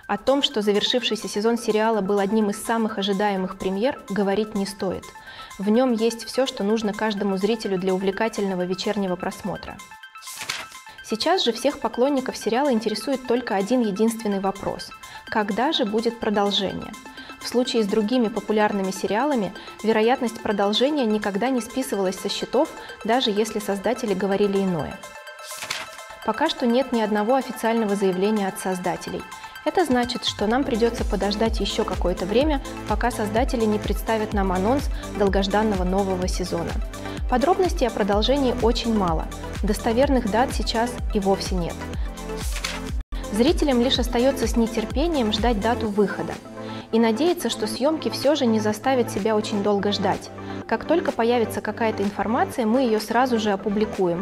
О том, что завершившийся сезон сериала был одним из самых ожидаемых премьер, говорить не стоит. В нем есть все, что нужно каждому зрителю для увлекательного вечернего просмотра. Сейчас же всех поклонников сериала интересует только один единственный вопрос – когда же будет продолжение? В случае с другими популярными сериалами вероятность продолжения никогда не списывалась со счетов, даже если создатели говорили иное. Пока что нет ни одного официального заявления от создателей. Это значит, что нам придется подождать еще какое-то время, пока создатели не представят нам анонс долгожданного нового сезона. Подробностей о продолжении очень мало, достоверных дат сейчас и вовсе нет. Зрителям лишь остается с нетерпением ждать дату выхода и надеяться, что съемки все же не заставят себя очень долго ждать. Как только появится какая-то информация, мы ее сразу же опубликуем.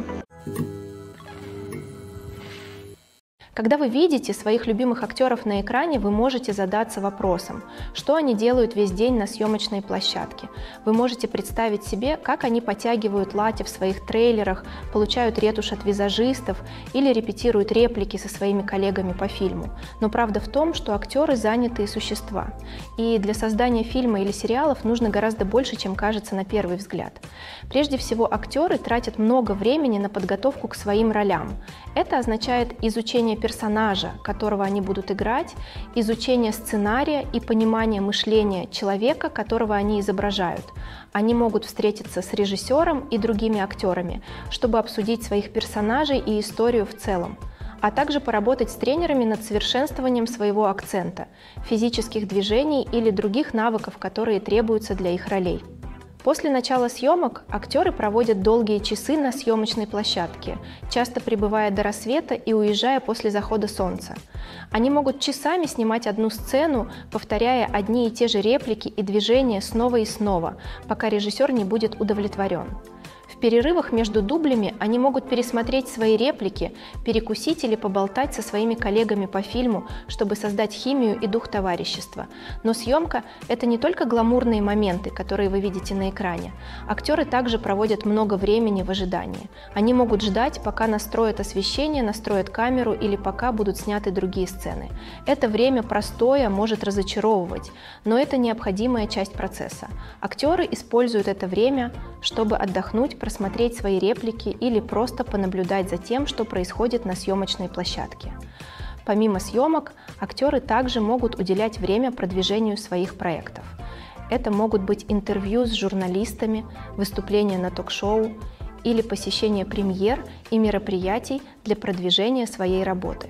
Когда вы видите своих любимых актеров на экране, вы можете задаться вопросом, что они делают весь день на съемочной площадке. Вы можете представить себе, как они подтягивают лати в своих трейлерах, получают ретушь от визажистов или репетируют реплики со своими коллегами по фильму. Но правда в том, что актеры занятые существа. И для создания фильма или сериалов нужно гораздо больше, чем кажется на первый взгляд. Прежде всего, актеры тратят много времени на подготовку к своим ролям. Это означает изучение персонажа, которого они будут играть, изучение сценария и понимание мышления человека, которого они изображают. Они могут встретиться с режиссером и другими актерами, чтобы обсудить своих персонажей и историю в целом, а также поработать с тренерами над совершенствованием своего акцента, физических движений или других навыков, которые требуются для их ролей. После начала съемок актеры проводят долгие часы на съемочной площадке, часто пребывая до рассвета и уезжая после захода солнца. Они могут часами снимать одну сцену, повторяя одни и те же реплики и движения снова и снова, пока режиссер не будет удовлетворен. В перерывах между дублями они могут пересмотреть свои реплики, перекусить или поболтать со своими коллегами по фильму, чтобы создать химию и дух товарищества. Но съемка – это не только гламурные моменты, которые вы видите на экране. Актеры также проводят много времени в ожидании. Они могут ждать, пока настроят освещение, настроят камеру или пока будут сняты другие сцены. Это время простое может разочаровывать, но это необходимая часть процесса. Актеры используют это время, чтобы отдохнуть, просмотреть свои реплики или просто понаблюдать за тем, что происходит на съемочной площадке. Помимо съемок, актеры также могут уделять время продвижению своих проектов. Это могут быть интервью с журналистами, выступления на ток-шоу или посещение премьер и мероприятий для продвижения своей работы.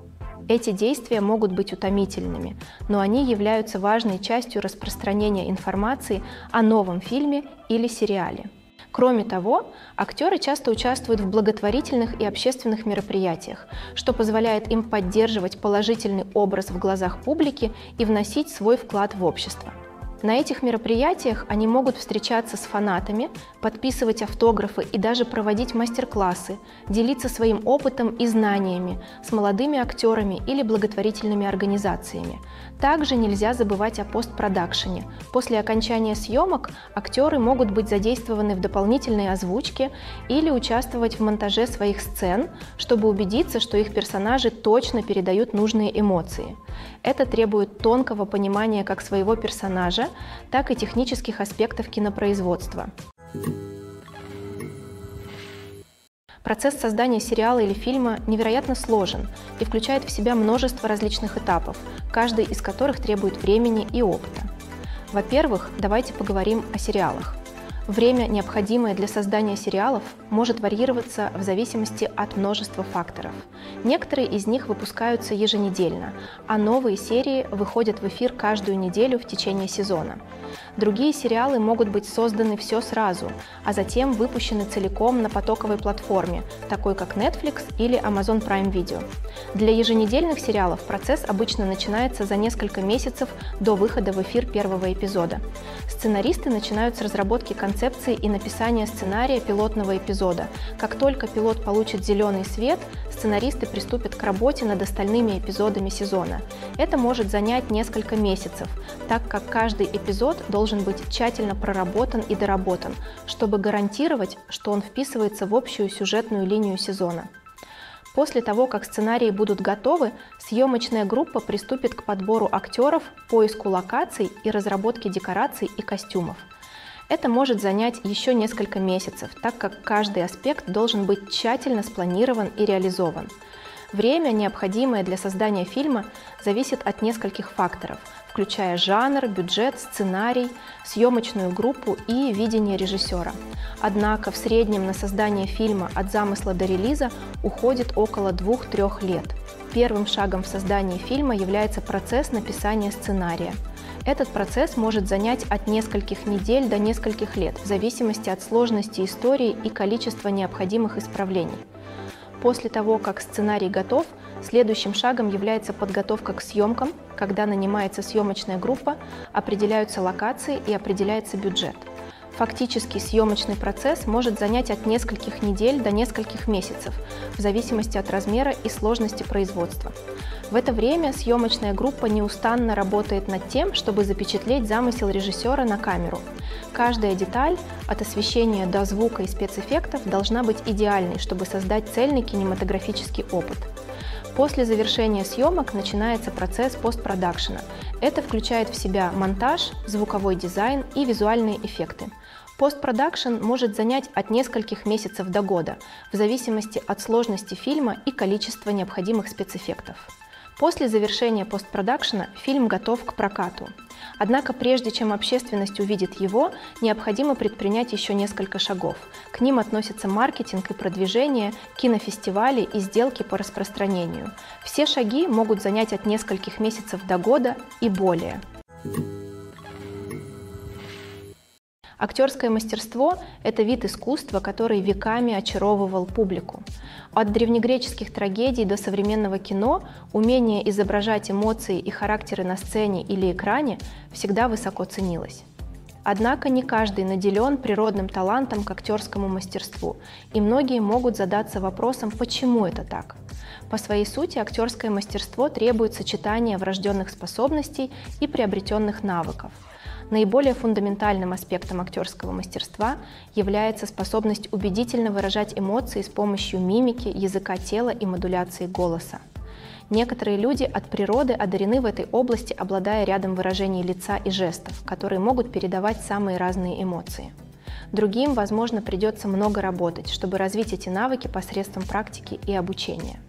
Эти действия могут быть утомительными, но они являются важной частью распространения информации о новом фильме или сериале. Кроме того, актеры часто участвуют в благотворительных и общественных мероприятиях, что позволяет им поддерживать положительный образ в глазах публики и вносить свой вклад в общество. На этих мероприятиях они могут встречаться с фанатами, подписывать автографы и даже проводить мастер-классы, делиться своим опытом и знаниями с молодыми актерами или благотворительными организациями. Также нельзя забывать о постпродакшене. После окончания съемок актеры могут быть задействованы в дополнительной озвучке или участвовать в монтаже своих сцен, чтобы убедиться, что их персонажи точно передают нужные эмоции. Это требует тонкого понимания как своего персонажа, так и технических аспектов кинопроизводства. Процесс создания сериала или фильма невероятно сложен и включает в себя множество различных этапов, каждый из которых требует времени и опыта. Во-первых, давайте поговорим о сериалах. Время, необходимое для создания сериалов, может варьироваться в зависимости от множества факторов. Некоторые из них выпускаются еженедельно, а новые серии выходят в эфир каждую неделю в течение сезона. Другие сериалы могут быть созданы все сразу, а затем выпущены целиком на потоковой платформе, такой как Netflix или Amazon Prime Video. Для еженедельных сериалов процесс обычно начинается за несколько месяцев до выхода в эфир первого эпизода. Сценаристы начинают с разработки концепции и написания сценария пилотного эпизода. Как только пилот получит зеленый свет, сценаристы приступят к работе над остальными эпизодами сезона. Это может занять несколько месяцев, так как каждый эпизод должен быть тщательно проработан и доработан, чтобы гарантировать, что он вписывается в общую сюжетную линию сезона. После того, как сценарии будут готовы, съемочная группа приступит к подбору актеров, поиску локаций и разработке декораций и костюмов. Это может занять еще несколько месяцев, так как каждый аспект должен быть тщательно спланирован и реализован. Время, необходимое для создания фильма, зависит от нескольких факторов, включая жанр, бюджет, сценарий, съемочную группу и видение режиссера. Однако в среднем на создание фильма от замысла до релиза уходит около 2-3 лет. Первым шагом в создании фильма является процесс написания сценария. Этот процесс может занять от нескольких недель до нескольких лет, в зависимости от сложности истории и количества необходимых исправлений. После того, как сценарий готов, следующим шагом является подготовка к съемкам, когда нанимается съемочная группа, определяются локации и определяется бюджет. Фактически съемочный процесс может занять от нескольких недель до нескольких месяцев, в зависимости от размера и сложности производства. В это время съемочная группа неустанно работает над тем, чтобы запечатлеть замысел режиссера на камеру. Каждая деталь, от освещения до звука и спецэффектов, должна быть идеальной, чтобы создать цельный кинематографический опыт. После завершения съемок начинается процесс постпродакшена. Это включает в себя монтаж, звуковой дизайн и визуальные эффекты. Постпродакшн может занять от нескольких месяцев до года, в зависимости от сложности фильма и количества необходимых спецэффектов. После завершения постпродакшена фильм готов к прокату. Однако прежде чем общественность увидит его, необходимо предпринять еще несколько шагов. К ним относятся маркетинг и продвижение, кинофестивали и сделки по распространению. Все шаги могут занять от нескольких месяцев до года и более. Актерское мастерство – это вид искусства, который веками очаровывал публику. От древнегреческих трагедий до современного кино умение изображать эмоции и характеры на сцене или экране всегда высоко ценилось. Однако не каждый наделен природным талантом к актерскому мастерству, и многие могут задаться вопросом, почему это так. По своей сути, актерское мастерство требует сочетания врожденных способностей и приобретенных навыков. Наиболее фундаментальным аспектом актерского мастерства является способность убедительно выражать эмоции с помощью мимики, языка тела и модуляции голоса. Некоторые люди от природы одарены в этой области, обладая рядом выражений лица и жестов, которые могут передавать самые разные эмоции. Другим, возможно, придется много работать, чтобы развить эти навыки посредством практики и обучения.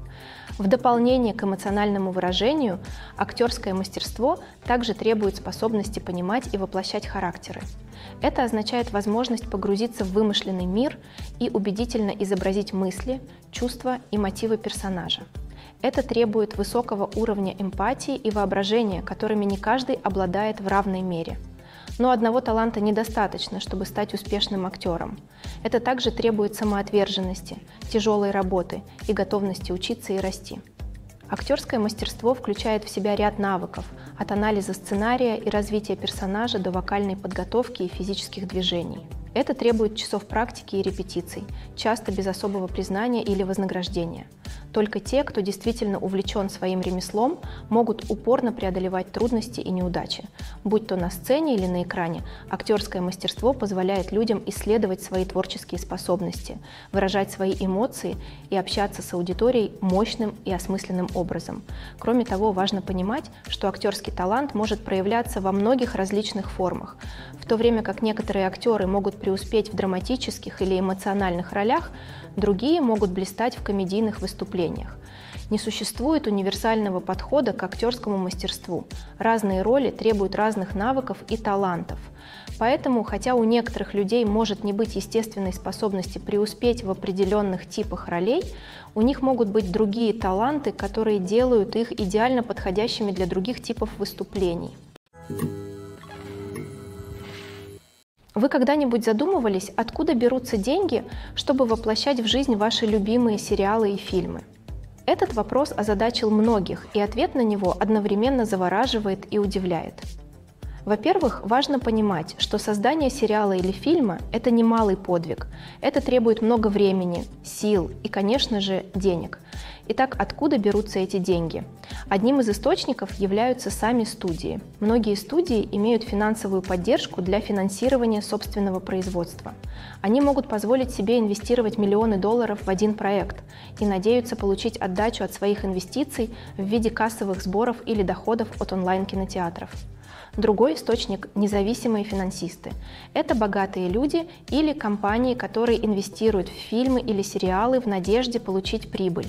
В дополнение к эмоциональному выражению, актерское мастерство также требует способности понимать и воплощать характеры. Это означает возможность погрузиться в вымышленный мир и убедительно изобразить мысли, чувства и мотивы персонажа. Это требует высокого уровня эмпатии и воображения, которыми не каждый обладает в равной мере. Но одного таланта недостаточно, чтобы стать успешным актером. Это также требует самоотверженности, тяжелой работы и готовности учиться и расти. Актерское мастерство включает в себя ряд навыков, от анализа сценария и развития персонажа до вокальной подготовки и физических движений. Это требует часов практики и репетиций, часто без особого признания или вознаграждения. Только те, кто действительно увлечен своим ремеслом, могут упорно преодолевать трудности и неудачи. Будь то на сцене или на экране, актерское мастерство позволяет людям исследовать свои творческие способности, выражать свои эмоции и общаться с аудиторией мощным и осмысленным образом. Кроме того, важно понимать, что актерский талант может проявляться во многих различных формах. В то время как некоторые актеры могут преуспеть в драматических или эмоциональных ролях, другие могут блистать в комедийных выступлениях. Не существует универсального подхода к актерскому мастерству. Разные роли требуют разных навыков и талантов. Поэтому, хотя у некоторых людей может не быть естественной способности преуспеть в определенных типах ролей, у них могут быть другие таланты, которые делают их идеально подходящими для других типов выступлений. Вы когда-нибудь задумывались, откуда берутся деньги, чтобы воплощать в жизнь ваши любимые сериалы и фильмы? Этот вопрос озадачил многих, и ответ на него одновременно завораживает и удивляет. Во-первых, важно понимать, что создание сериала или фильма – это немалый подвиг. Это требует много времени, сил и, конечно же, денег. Итак, откуда берутся эти деньги? Одним из источников являются сами студии. Многие студии имеют финансовую поддержку для финансирования собственного производства. Они могут позволить себе инвестировать миллионы долларов в один проект и надеются получить отдачу от своих инвестиций в виде кассовых сборов или доходов от онлайн-кинотеатров. Другой источник – независимые финансисты. Это богатые люди или компании, которые инвестируют в фильмы или сериалы в надежде получить прибыль.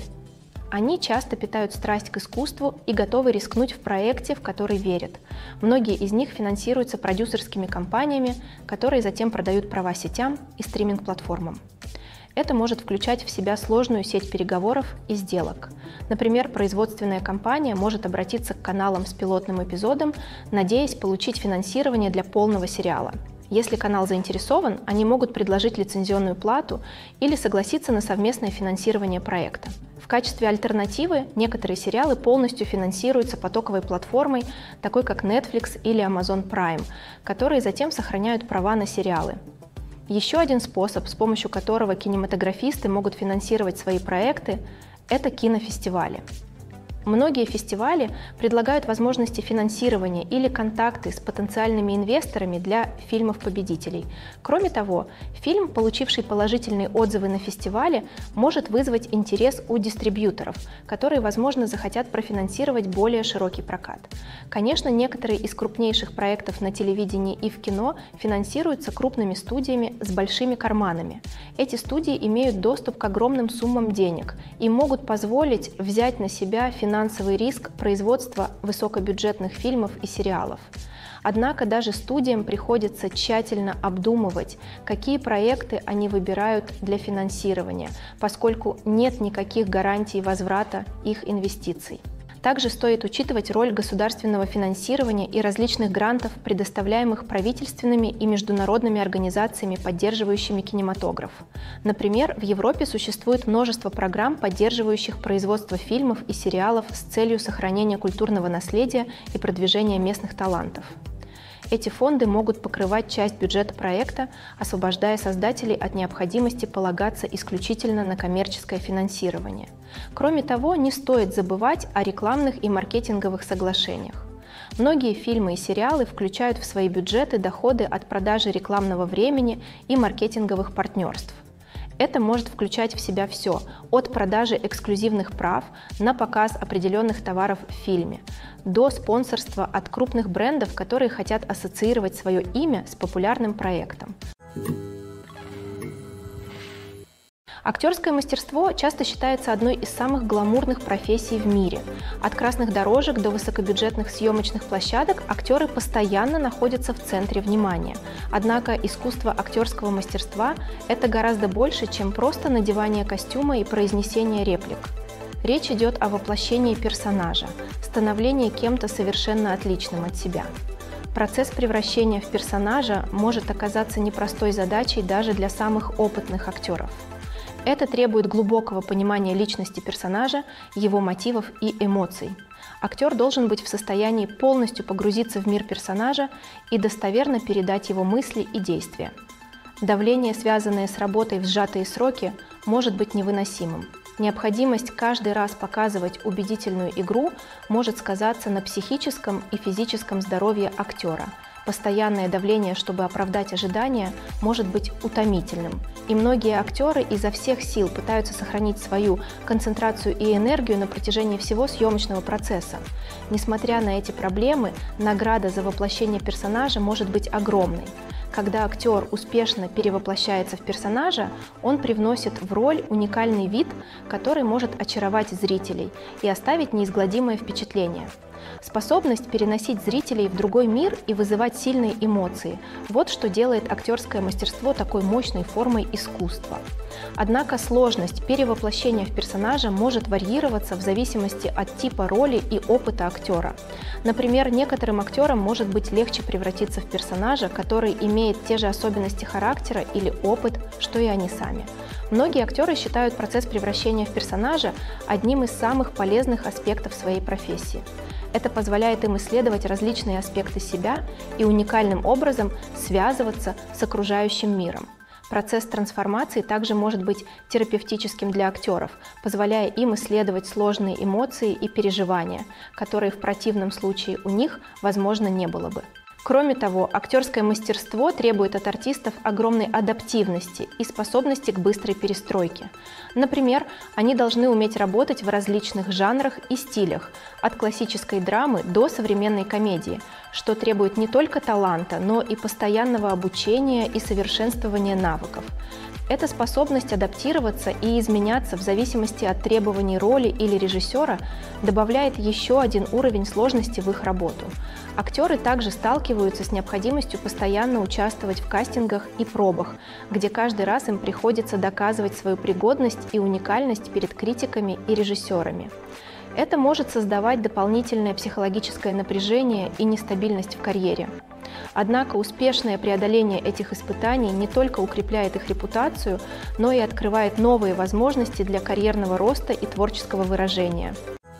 Они часто питают страсть к искусству и готовы рискнуть в проекте, в который верят. Многие из них финансируются продюсерскими компаниями, которые затем продают права сетям и стриминг-платформам. Это может включать в себя сложную сеть переговоров и сделок. Например, производственная компания может обратиться к каналам с пилотным эпизодом, надеясь получить финансирование для полного сериала. Если канал заинтересован, они могут предложить лицензионную плату или согласиться на совместное финансирование проекта. В качестве альтернативы некоторые сериалы полностью финансируются потоковой платформой, такой как Netflix или Amazon Prime, которые затем сохраняют права на сериалы. Еще один способ, с помощью которого кинематографисты могут финансировать свои проекты, это кинофестивали. Многие фестивали предлагают возможности финансирования или контакты с потенциальными инвесторами для фильмов-победителей. Кроме того, фильм, получивший положительные отзывы на фестивале, может вызвать интерес у дистрибьюторов, которые, возможно, захотят профинансировать более широкий прокат. Конечно, некоторые из крупнейших проектов на телевидении и в кино финансируются крупными студиями с большими карманами. Эти студии имеют доступ к огромным суммам денег и могут позволить взять на себя финансовый риск производства высокобюджетных фильмов и сериалов. Однако даже студиям приходится тщательно обдумывать, какие проекты они выбирают для финансирования, поскольку нет никаких гарантий возврата их инвестиций. Также стоит учитывать роль государственного финансирования и различных грантов, предоставляемых правительственными и международными организациями, поддерживающими кинематограф. Например, в Европе существует множество программ, поддерживающих производство фильмов и сериалов с целью сохранения культурного наследия и продвижения местных талантов. Эти фонды могут покрывать часть бюджета проекта, освобождая создателей от необходимости полагаться исключительно на коммерческое финансирование. Кроме того, не стоит забывать о рекламных и маркетинговых соглашениях. Многие фильмы и сериалы включают в свои бюджеты доходы от продажи рекламного времени и маркетинговых партнерств. Это может включать в себя все, от продажи эксклюзивных прав на показ определенных товаров в фильме, до спонсорства от крупных брендов, которые хотят ассоциировать свое имя с популярным проектом. Актерское мастерство часто считается одной из самых гламурных профессий в мире. От красных дорожек до высокобюджетных съемочных площадок актеры постоянно находятся в центре внимания. Однако искусство актерского мастерства – это гораздо больше, чем просто надевание костюма и произнесение реплик. Речь идет о воплощении персонажа, становлении кем-то совершенно отличным от себя. Процесс превращения в персонажа может оказаться непростой задачей даже для самых опытных актеров. Это требует глубокого понимания личности персонажа, его мотивов и эмоций. Актер должен быть в состоянии полностью погрузиться в мир персонажа и достоверно передать его мысли и действия. Давление, связанное с работой в сжатые сроки, может быть невыносимым. Необходимость каждый раз показывать убедительную игру может сказаться на психическом и физическом здоровье актера. Постоянное давление, чтобы оправдать ожидания, может быть утомительным, и многие актеры изо всех сил пытаются сохранить свою концентрацию и энергию на протяжении всего съемочного процесса. Несмотря на эти проблемы, награда за воплощение персонажа может быть огромной. Когда актер успешно перевоплощается в персонажа, он привносит в роль уникальный вид, который может очаровать зрителей и оставить неизгладимое впечатление. Способность переносить зрителей в другой мир и вызывать сильные эмоции – вот что делает актерское мастерство такой мощной формой искусства. Однако сложность перевоплощения в персонажа может варьироваться в зависимости от типа роли и опыта актера. Например, некоторым актерам может быть легче превратиться в персонажа, который имеет те же особенности характера или опыт, что и они сами. Многие актеры считают процесс превращения в персонажа одним из самых полезных аспектов своей профессии. Это позволяет им исследовать различные аспекты себя и уникальным образом связываться с окружающим миром. Процесс трансформации также может быть терапевтическим для актеров, позволяя им исследовать сложные эмоции и переживания, которые в противном случае у них, возможно, не было бы. Кроме того, актерское мастерство требует от артистов огромной адаптивности и способности к быстрой перестройке. Например, они должны уметь работать в различных жанрах и стилях, от классической драмы до современной комедии, что требует не только таланта, но и постоянного обучения и совершенствования навыков. Эта способность адаптироваться и изменяться в зависимости от требований роли или режиссера добавляет еще один уровень сложности в их работу. Актеры также сталкиваются с необходимостью постоянно участвовать в кастингах и пробах, где каждый раз им приходится доказывать свою пригодность и уникальность перед критиками и режиссерами. Это может создавать дополнительное психологическое напряжение и нестабильность в карьере. Однако успешное преодоление этих испытаний не только укрепляет их репутацию, но и открывает новые возможности для карьерного роста и творческого выражения.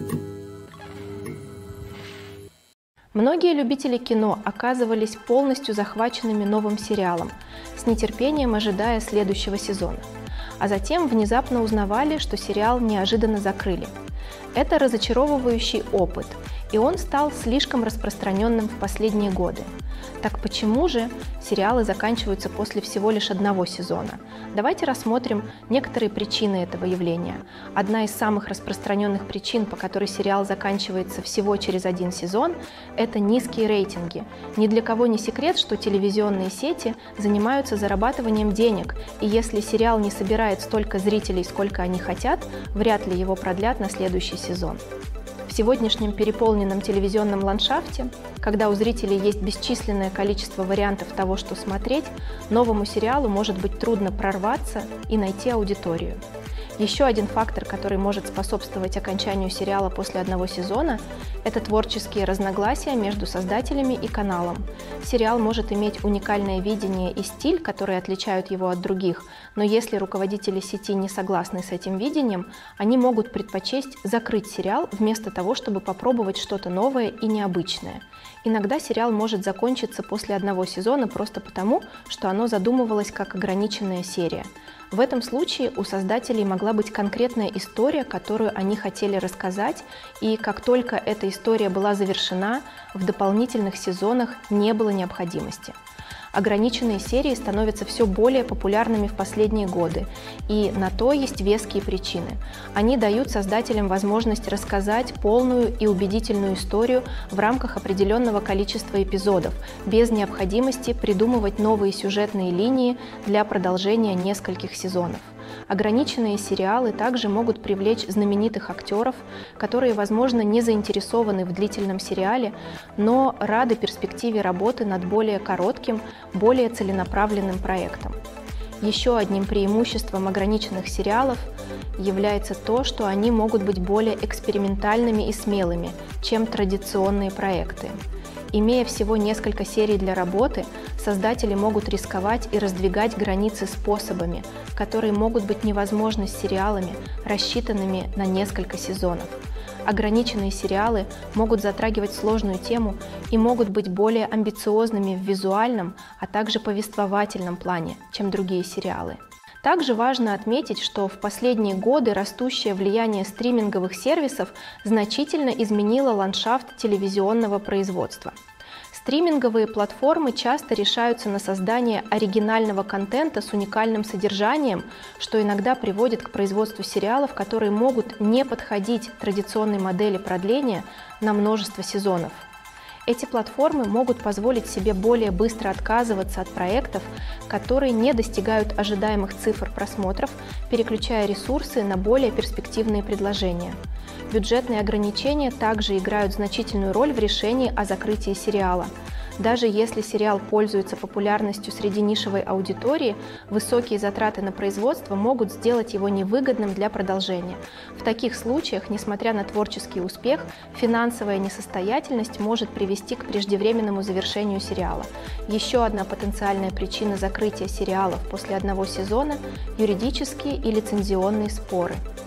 Многие любители кино оказывались полностью захваченными новым сериалом, с нетерпением ожидая следующего сезона, а затем внезапно узнавали, что сериал неожиданно закрыли. Это разочаровывающий опыт, и он стал слишком распространенным в последние годы. Так почему же сериалы заканчиваются после всего лишь одного сезона? Давайте рассмотрим некоторые причины этого явления. Одна из самых распространенных причин, по которой сериал заканчивается всего через один сезон, это низкие рейтинги. Ни для кого не секрет, что телевизионные сети занимаются зарабатыванием денег, и если сериал не собирает столько зрителей, сколько они хотят, вряд ли его продлят на следующий сезон. В сегодняшнем переполненном телевизионном ландшафте, когда у зрителей есть бесчисленное количество вариантов того, что смотреть, новому сериалу может быть трудно прорваться и найти аудиторию. Еще один фактор, который может способствовать окончанию сериала после одного сезона, это творческие разногласия между создателями и каналом. Сериал может иметь уникальное видение и стиль, которые отличают его от других, но если руководители сети не согласны с этим видением, они могут предпочесть закрыть сериал вместо того, чтобы попробовать что-то новое и необычное. Иногда сериал может закончиться после одного сезона просто потому, что оно задумывалось как ограниченная серия. В этом случае у создателей могла быть конкретная история, которую они хотели рассказать, и как только эта история была завершена, в дополнительных сезонах не было необходимости. Ограниченные серии становятся все более популярными в последние годы, и на то есть веские причины. Они дают создателям возможность рассказать полную и убедительную историю в рамках определенного количества эпизодов, без необходимости придумывать новые сюжетные линии для продолжения нескольких сезонов. Ограниченные сериалы также могут привлечь знаменитых актеров, которые, возможно, не заинтересованы в длительном сериале, но рады перспективе работы над более коротким, более целенаправленным проектом. Еще одним преимуществом ограниченных сериалов является то, что они могут быть более экспериментальными и смелыми, чем традиционные проекты. Имея всего несколько серий для работы, создатели могут рисковать и раздвигать границы способами, которые могут быть невозможны с сериалами, рассчитанными на несколько сезонов. Ограниченные сериалы могут затрагивать сложную тему и могут быть более амбициозными в визуальном, а также повествовательном плане, чем другие сериалы. Также важно отметить, что в последние годы растущее влияние стриминговых сервисов значительно изменило ландшафт телевизионного производства. Стриминговые платформы часто решаются на создание оригинального контента с уникальным содержанием, что иногда приводит к производству сериалов, которые могут не подходить традиционной модели продления на множество сезонов. Эти платформы могут позволить себе более быстро отказываться от проектов, которые не достигают ожидаемых цифр просмотров, переключая ресурсы на более перспективные предложения. Бюджетные ограничения также играют значительную роль в решении о закрытии сериала. Даже если сериал пользуется популярностью среди нишевой аудитории, высокие затраты на производство могут сделать его невыгодным для продолжения. В таких случаях, несмотря на творческий успех, финансовая несостоятельность может привести к преждевременному завершению сериала. Еще одна потенциальная причина закрытия сериалов после одного сезона – юридические и лицензионные споры.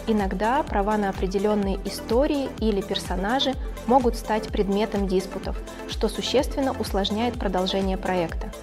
Иногда права на определенные истории или персонажи могут стать предметом диспутов, что существенно усложняет продолжение проекта.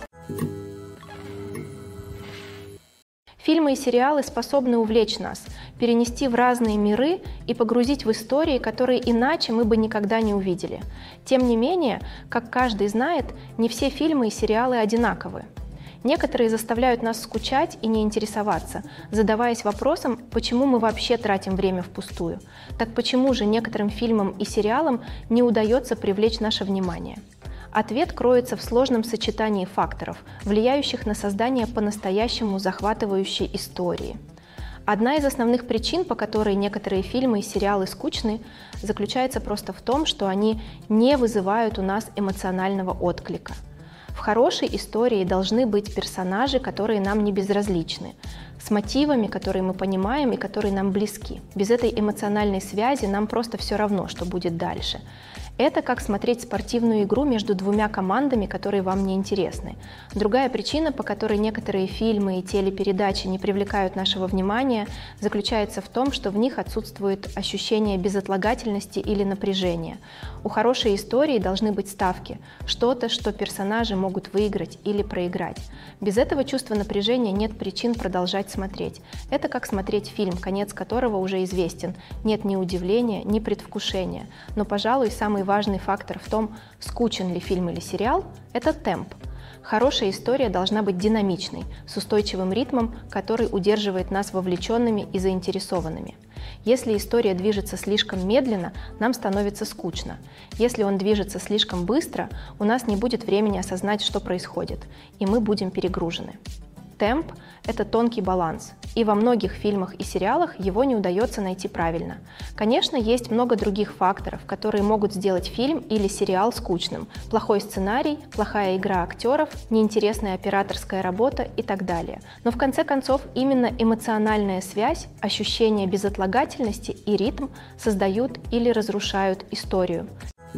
Фильмы и сериалы способны увлечь нас, перенести в разные миры и погрузить в истории, которые иначе мы бы никогда не увидели. Тем не менее, как каждый знает, не все фильмы и сериалы одинаковы. Некоторые заставляют нас скучать и не интересоваться, задаваясь вопросом, почему мы вообще тратим время впустую. Так почему же некоторым фильмам и сериалам не удается привлечь наше внимание? Ответ кроется в сложном сочетании факторов, влияющих на создание по-настоящему захватывающей истории. Одна из основных причин, по которой некоторые фильмы и сериалы скучны, заключается просто в том, что они не вызывают у нас эмоционального отклика. В хорошей истории должны быть персонажи, которые нам не безразличны, с мотивами, которые мы понимаем и которые нам близки. Без этой эмоциональной связи нам просто все равно, что будет дальше. Это как смотреть спортивную игру между двумя командами, которые вам не интересны. Другая причина, по которой некоторые фильмы и телепередачи не привлекают нашего внимания, заключается в том, что в них отсутствует ощущение безотлагательности или напряжения. У хорошей истории должны быть ставки, что-то, что персонажи могут выиграть или проиграть. Без этого чувства напряжения нет причин продолжать смотреть. Это как смотреть фильм, конец которого уже известен. Нет ни удивления, ни предвкушения. Но, пожалуй, самый важный фактор в том, скучен ли фильм или сериал, это темп. Хорошая история должна быть динамичной, с устойчивым ритмом, который удерживает нас вовлеченными и заинтересованными. Если история движется слишком медленно, нам становится скучно. Если он движется слишком быстро, у нас не будет времени осознать, что происходит, и мы будем перегружены. Темп – это тонкий баланс, и во многих фильмах и сериалах его не удается найти правильно. Конечно, есть много других факторов, которые могут сделать фильм или сериал скучным. Плохой сценарий, плохая игра актеров, неинтересная операторская работа и так далее. Но в конце концов именно эмоциональная связь, ощущение безотлагательности и ритм создают или разрушают историю.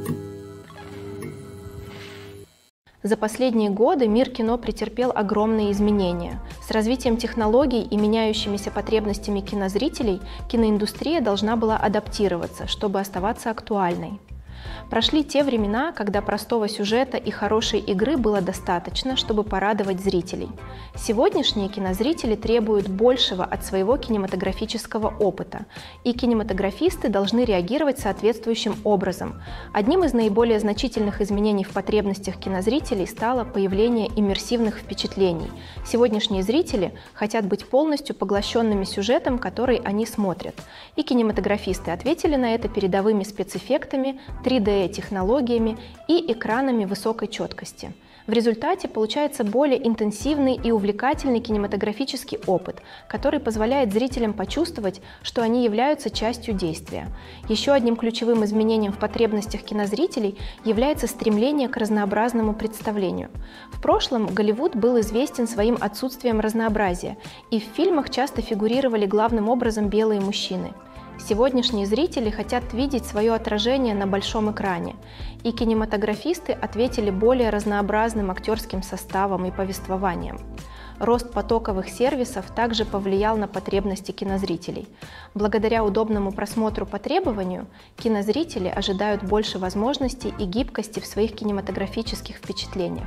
За последние годы мир кино претерпел огромные изменения. С развитием технологий и меняющимися потребностями кинозрителей киноиндустрия должна была адаптироваться, чтобы оставаться актуальной. Прошли те времена, когда простого сюжета и хорошей игры было достаточно, чтобы порадовать зрителей. Сегодняшние кинозрители требуют большего от своего кинематографического опыта, и кинематографисты должны реагировать соответствующим образом. Одним из наиболее значительных изменений в потребностях кинозрителей стало появление иммерсивных впечатлений. Сегодняшние зрители хотят быть полностью поглощенными сюжетом, который они смотрят. И кинематографисты ответили на это передовыми спецэффектами, 3D-технологиями и экранами высокой четкости. В результате получается более интенсивный и увлекательный кинематографический опыт, который позволяет зрителям почувствовать, что они являются частью действия. Еще одним ключевым изменением в потребностях кинозрителей является стремление к разнообразному представлению. В прошлом Голливуд был известен своим отсутствием разнообразия, и в фильмах часто фигурировали главным образом белые мужчины. Сегодняшние зрители хотят видеть свое отражение на большом экране, и кинематографисты ответили более разнообразным актерским составом и повествованием. Рост потоковых сервисов также повлиял на потребности кинозрителей. Благодаря удобному просмотру по требованию, кинозрители ожидают больше возможностей и гибкости в своих кинематографических впечатлениях.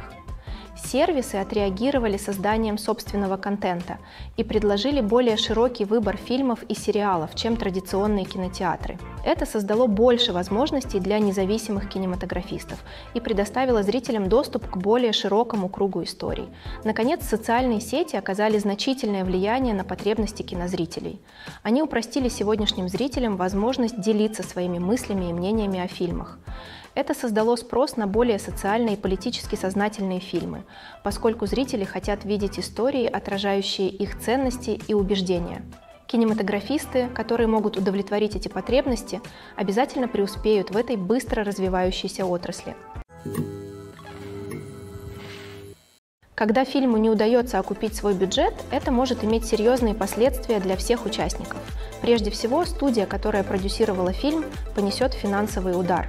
Сервисы отреагировали созданием собственного контента и предложили более широкий выбор фильмов и сериалов, чем традиционные кинотеатры. Это создало больше возможностей для независимых кинематографистов и предоставило зрителям доступ к более широкому кругу историй. Наконец, социальные сети оказали значительное влияние на потребности кинозрителей. Они упростили сегодняшним зрителям возможность делиться своими мыслями и мнениями о фильмах. Это создало спрос на более социально и политически сознательные фильмы, поскольку зрители хотят видеть истории, отражающие их ценности и убеждения. Кинематографисты, которые могут удовлетворить эти потребности, обязательно преуспеют в этой быстро развивающейся отрасли. Когда фильму не удается окупить свой бюджет, это может иметь серьезные последствия для всех участников. Прежде всего, студия, которая продюсировала фильм, понесет финансовый удар.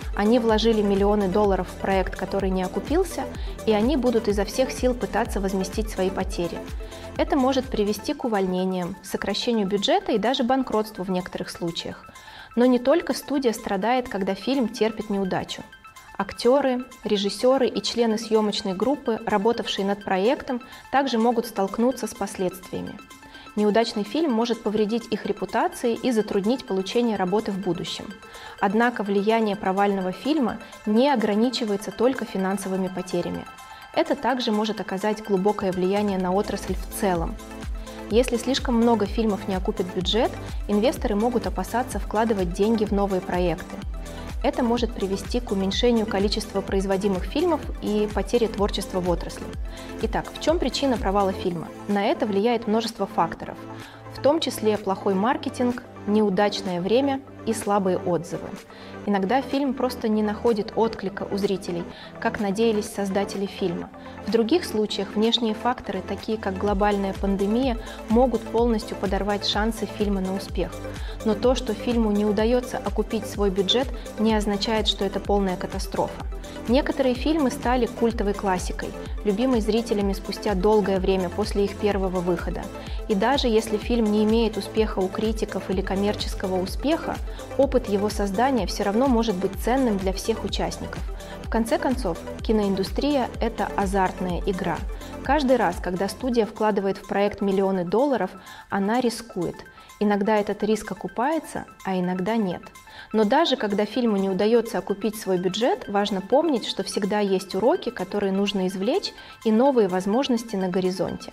Они вложили миллионы долларов в проект, который не окупился, и они будут изо всех сил пытаться возместить свои потери. Это может привести к увольнениям, сокращению бюджета и даже банкротству в некоторых случаях. Но не только студия страдает, когда фильм терпит неудачу. Актеры, режиссеры и члены съемочной группы, работавшие над проектом, также могут столкнуться с последствиями. Неудачный фильм может повредить их репутации и затруднить получение работы в будущем. Однако влияние провального фильма не ограничивается только финансовыми потерями. Это также может оказать глубокое влияние на отрасль в целом. Если слишком много фильмов не окупит бюджет, инвесторы могут опасаться вкладывать деньги в новые проекты. Это может привести к уменьшению количества производимых фильмов и потере творчества в отрасли. Итак, в чем причина провала фильма? На это влияет множество факторов, в том числе плохой маркетинг, неудачное время и слабые отзывы. Иногда фильм просто не находит отклика у зрителей, как надеялись создатели фильма. В других случаях внешние факторы, такие как глобальная пандемия, могут полностью подорвать шансы фильма на успех. Но то, что фильму не удается окупить свой бюджет, не означает, что это полная катастрофа. Некоторые фильмы стали культовой классикой, любимой зрителями спустя долгое время после их первого выхода. И даже если фильм не имеет успеха у критиков или коммерческого успеха, опыт его создания все равно может быть ценным для всех участников. В конце концов, киноиндустрия – это азартная игра. Каждый раз, когда студия вкладывает в проект миллионы долларов, она рискует. Иногда этот риск окупается, а иногда нет. Но даже когда фильму не удается окупить свой бюджет, важно помнить, что всегда есть уроки, которые нужно извлечь, и новые возможности на горизонте.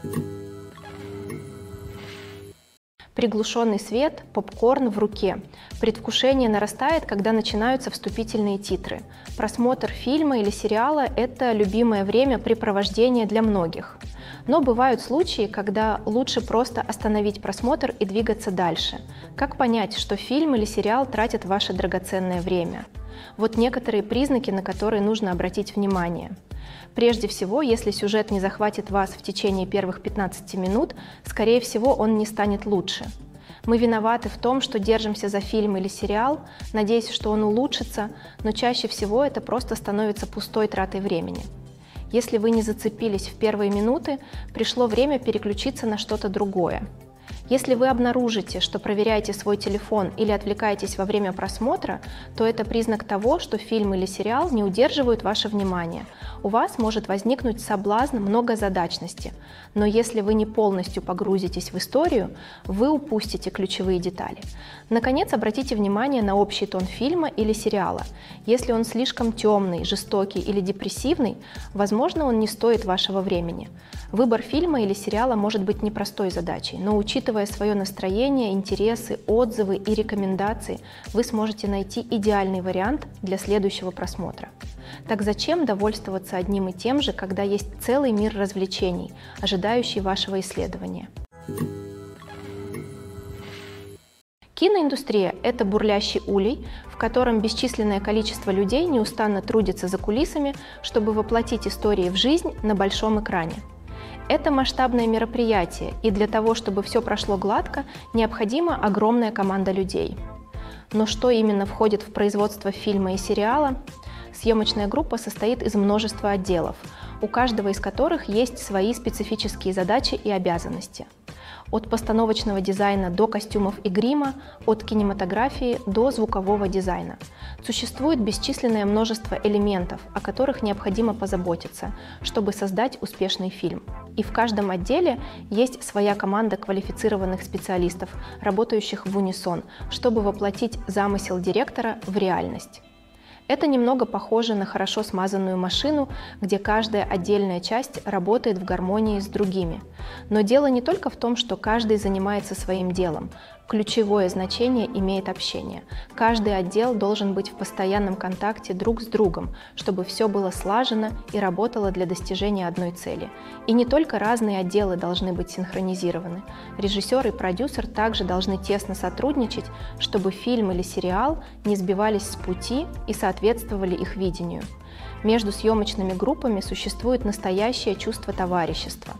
Приглушенный свет, попкорн в руке. Предвкушение нарастает, когда начинаются вступительные титры. Просмотр фильма или сериала – это любимое времяпрепровождение для многих. Но бывают случаи, когда лучше просто остановить просмотр и двигаться дальше. Как понять, что фильм или сериал тратит ваше драгоценное время? Вот некоторые признаки, на которые нужно обратить внимание. Прежде всего, если сюжет не захватит вас в течение первых 15 минут, скорее всего, он не станет лучше. Мы виноваты в том, что держимся за фильм или сериал, надеясь, что он улучшится, но чаще всего это просто становится пустой тратой времени. Если вы не зацепились в первые минуты, пришло время переключиться на что-то другое. Если вы обнаружите, что проверяете свой телефон или отвлекаетесь во время просмотра, то это признак того, что фильм или сериал не удерживают ваше внимание. У вас может возникнуть соблазн многозадачности, но если вы не полностью погрузитесь в историю, вы упустите ключевые детали. Наконец, обратите внимание на общий тон фильма или сериала. Если он слишком темный, жестокий или депрессивный, возможно, он не стоит вашего времени. Выбор фильма или сериала может быть непростой задачей, но учитывая свое настроение, интересы, отзывы и рекомендации, вы сможете найти идеальный вариант для следующего просмотра. Так зачем довольствоваться одним и тем же, когда есть целый мир развлечений, ожидающий вашего исследования? Киноиндустрия – это бурлящий улей, в котором бесчисленное количество людей неустанно трудится за кулисами, чтобы воплотить истории в жизнь на большом экране. Это масштабное мероприятие, и для того, чтобы все прошло гладко, необходима огромная команда людей. Но что именно входит в производство фильма и сериала? Съемочная группа состоит из множества отделов, у каждого из которых есть свои специфические задачи и обязанности. От постановочного дизайна до костюмов и грима, от кинематографии до звукового дизайна. Существует бесчисленное множество элементов, о которых необходимо позаботиться, чтобы создать успешный фильм. И в каждом отделе есть своя команда квалифицированных специалистов, работающих в унисон, чтобы воплотить замысел директора в реальность. Это немного похоже на хорошо смазанную машину, где каждая отдельная часть работает в гармонии с другими. Но дело не только в том, что каждый занимается своим делом. Ключевое значение имеет общение. Каждый отдел должен быть в постоянном контакте друг с другом, чтобы все было слажено и работало для достижения одной цели. И не только разные отделы должны быть синхронизированы. Режиссер и продюсер также должны тесно сотрудничать, чтобы фильм или сериал не сбивались с пути и соответствовали их видению. Между съемочными группами существует настоящее чувство товарищества.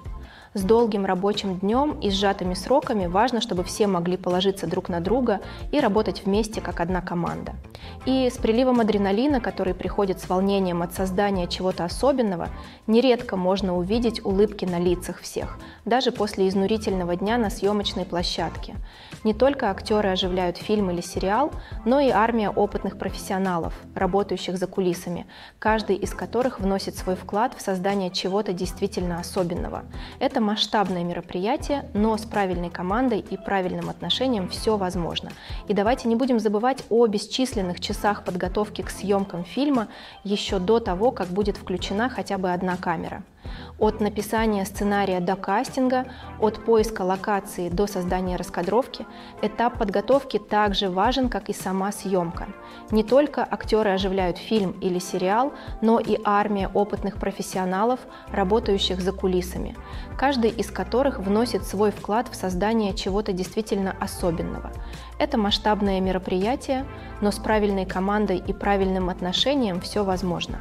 С долгим рабочим днем и сжатыми сроками важно, чтобы все могли положиться друг на друга и работать вместе как одна команда. И с приливом адреналина, который приходит с волнением от создания чего-то особенного, нередко можно увидеть улыбки на лицах всех, даже после изнурительного дня на съемочной площадке. Не только актеры оживляют фильм или сериал, но и армия опытных профессионалов, работающих за кулисами, каждый из которых вносит свой вклад в создание чего-то действительно особенного. Это масштабное мероприятие, но с правильной командой и правильным отношением все возможно. И давайте не будем забывать о бесчисленных часах подготовки к съемкам фильма еще до того, как будет включена хотя бы одна камера. От написания сценария до кастинга, от поиска локации до создания раскадровки, этап подготовки также важен, как и сама съемка. Не только актеры оживляют фильм или сериал, но и армия опытных профессионалов, работающих за кулисами, каждый из которых вносит свой вклад в создание чего-то действительно особенного. Это масштабное мероприятие, но с правильной командой и правильным отношением все возможно.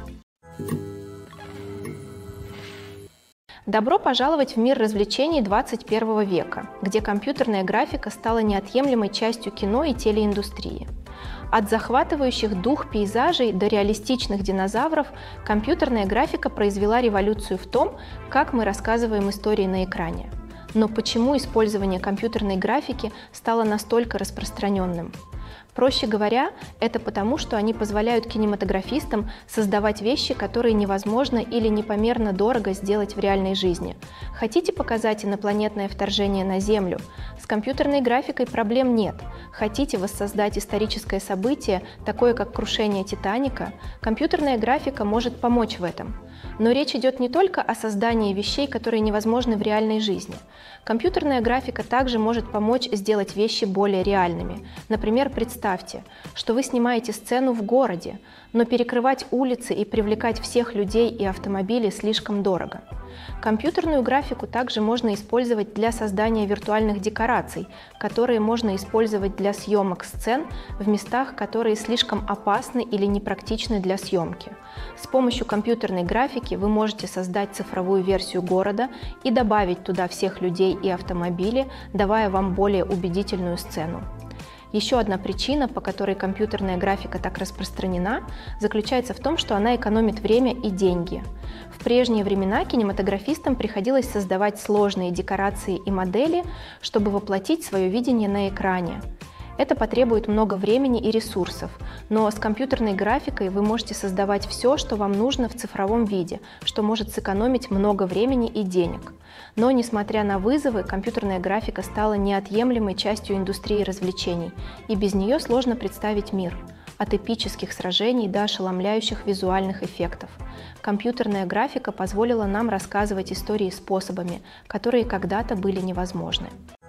Добро пожаловать в мир развлечений 21 века, где компьютерная графика стала неотъемлемой частью кино и телеиндустрии. От захватывающих дух пейзажей до реалистичных динозавров компьютерная графика произвела революцию в том, как мы рассказываем истории на экране. Но почему использование компьютерной графики стало настолько распространенным? Проще говоря, это потому, что они позволяют кинематографистам создавать вещи, которые невозможно или непомерно дорого сделать в реальной жизни. Хотите показать инопланетное вторжение на Землю? С компьютерной графикой проблем нет. Хотите воссоздать историческое событие, такое как крушение Титаника? Компьютерная графика может помочь в этом. Но речь идет не только о создании вещей, которые невозможны в реальной жизни. Компьютерная графика также может помочь сделать вещи более реальными. Например, представьте, что вы снимаете сцену в городе, но перекрывать улицы и привлекать всех людей и автомобили слишком дорого. Компьютерную графику также можно использовать для создания виртуальных декораций, которые можно использовать для съемок сцен в местах, которые слишком опасны или непрактичны для съемки. С помощью компьютерной графики вы можете создать цифровую версию города и добавить туда всех людей и автомобили, давая вам более убедительную сцену. Еще одна причина, по которой компьютерная графика так распространена, заключается в том, что она экономит время и деньги. В прежние времена кинематографистам приходилось создавать сложные декорации и модели, чтобы воплотить свое видение на экране. Это потребует много времени и ресурсов, но с компьютерной графикой вы можете создавать все, что вам нужно в цифровом виде, что может сэкономить много времени и денег. Но, несмотря на вызовы, компьютерная графика стала неотъемлемой частью индустрии развлечений, и без нее сложно представить мир. От эпических сражений до ошеломляющих визуальных эффектов. Компьютерная графика позволила нам рассказывать истории способами, которые когда-то были невозможны.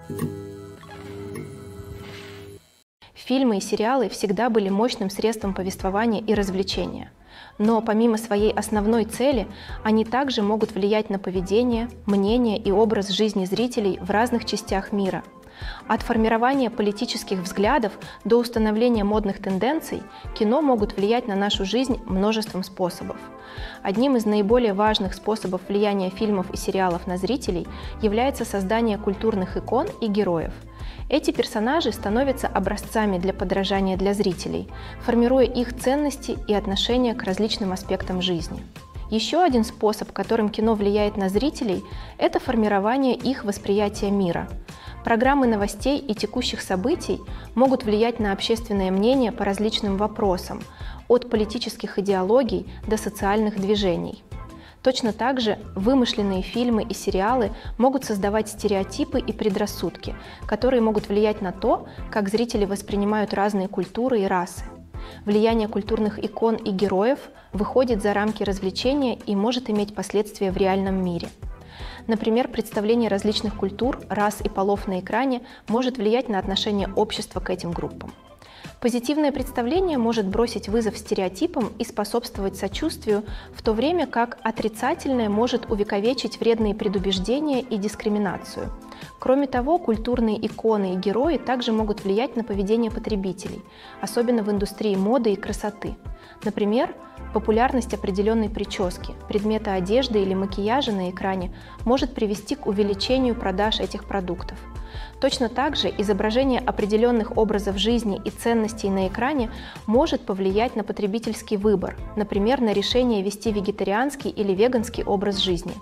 Фильмы и сериалы всегда были мощным средством повествования и развлечения. Но помимо своей основной цели, они также могут влиять на поведение, мнение и образ жизни зрителей в разных частях мира. От формирования политических взглядов до установления модных тенденций кино могут влиять на нашу жизнь множеством способов. Одним из наиболее важных способов влияния фильмов и сериалов на зрителей является создание культурных икон и героев. Эти персонажи становятся образцами для подражания для зрителей, формируя их ценности и отношения к различным аспектам жизни. Еще один способ, которым кино влияет на зрителей, это формирование их восприятия мира. Программы новостей и текущих событий могут влиять на общественное мнение по различным вопросам, от политических идеологий до социальных движений. Точно так же вымышленные фильмы и сериалы могут создавать стереотипы и предрассудки, которые могут влиять на то, как зрители воспринимают разные культуры и расы. Влияние культурных икон и героев выходит за рамки развлечения и может иметь последствия в реальном мире. Например, представление различных культур, рас и полов на экране может влиять на отношение общества к этим группам. Позитивное представление может бросить вызов стереотипам и способствовать сочувствию, в то время как отрицательное может увековечить вредные предубеждения и дискриминацию. Кроме того, культурные иконы и герои также могут влиять на поведение потребителей, особенно в индустрии моды и красоты. Например, популярность определенной прически, предмета одежды или макияжа на экране может привести к увеличению продаж этих продуктов. Точно так же изображение определенных образов жизни и ценностей на экране может повлиять на потребительский выбор, например, на решение вести вегетарианский или веганский образ жизни.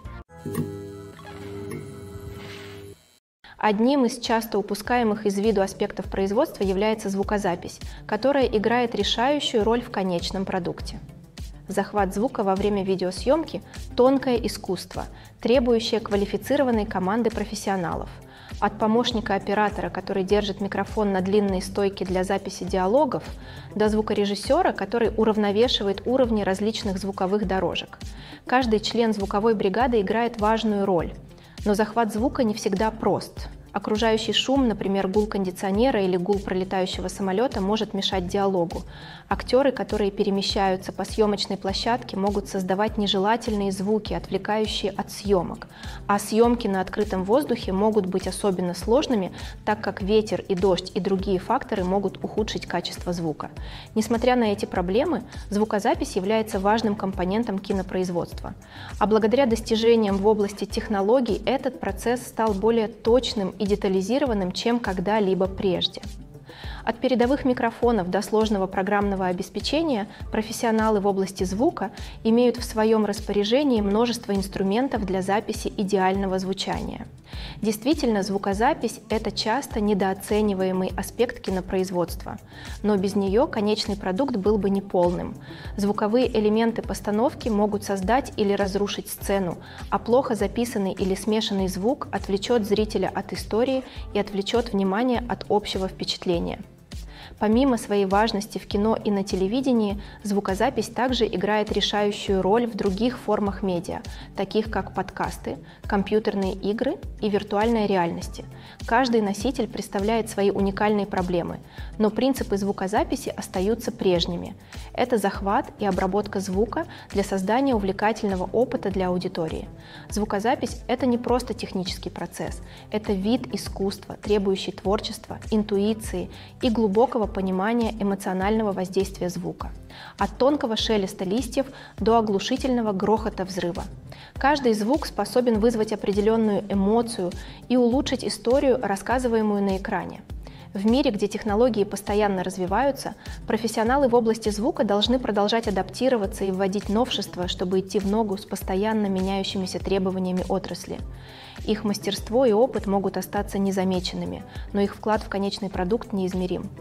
Одним из часто упускаемых из виду аспектов производства является звукозапись, которая играет решающую роль в конечном продукте. Захват звука во время видеосъемки – тонкое искусство, требующее квалифицированной команды профессионалов. От помощника оператора, который держит микрофон на длинной стойке для записи диалогов, до звукорежиссера, который уравновешивает уровни различных звуковых дорожек. Каждый член звуковой бригады играет важную роль, но захват звука не всегда прост. Окружающий шум, например, гул кондиционера или гул пролетающего самолета, может мешать диалогу. Актеры, которые перемещаются по съемочной площадке, могут создавать нежелательные звуки, отвлекающие от съемок. А съемки на открытом воздухе могут быть особенно сложными, так как ветер и дождь и другие факторы могут ухудшить качество звука. Несмотря на эти проблемы, звукозапись является важным компонентом кинопроизводства. А благодаря достижениям в области технологий этот процесс стал более точным и детализированным, чем когда-либо прежде. От передовых микрофонов до сложного программного обеспечения профессионалы в области звука имеют в своем распоряжении множество инструментов для записи идеального звучания. Действительно, звукозапись – это часто недооцениваемый аспект кинопроизводства, но без нее конечный продукт был бы неполным. Звуковые элементы постановки могут создать или разрушить сцену, а плохо записанный или смешанный звук отвлечет зрителя от истории и отвлечет внимание от общего впечатления. Помимо своей важности в кино и на телевидении, звукозапись также играет решающую роль в других формах медиа, таких как подкасты, компьютерные игры и виртуальная реальность. Каждый носитель представляет свои уникальные проблемы, но принципы звукозаписи остаются прежними. Это захват и обработка звука для создания увлекательного опыта для аудитории. Звукозапись – это не просто технический процесс, это вид искусства, требующий творчества, интуиции и глубокого понимания эмоционального воздействия звука. От тонкого шелеста листьев до оглушительного грохота взрыва. Каждый звук способен вызвать определенную эмоцию и улучшить историю, рассказываемую на экране. В мире, где технологии постоянно развиваются, профессионалы в области звука должны продолжать адаптироваться и вводить новшества, чтобы идти в ногу с постоянно меняющимися требованиями отрасли. Их мастерство и опыт могут остаться незамеченными, но их вклад в конечный продукт неизмерим.